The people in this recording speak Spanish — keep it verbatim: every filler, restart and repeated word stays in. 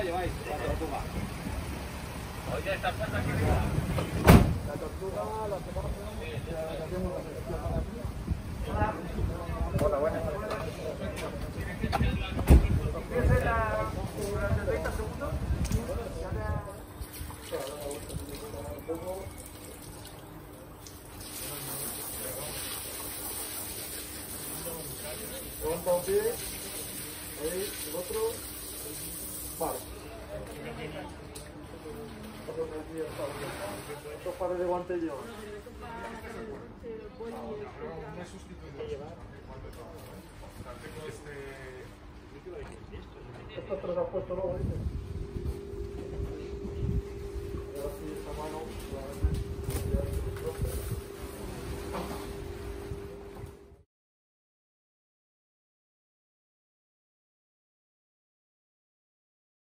lleváis? La tortuga. Oye, esta puerta aquí. La tortuga, la tomamos. Hola, buenas tardes. ¿Empieza la durante treinta segundos? Levanta un pie, ahí, el otro, vale. Estos pares de guantes yo. Una sustitución. Estos te los has puesto luego, dices. Ahora sí, está mal.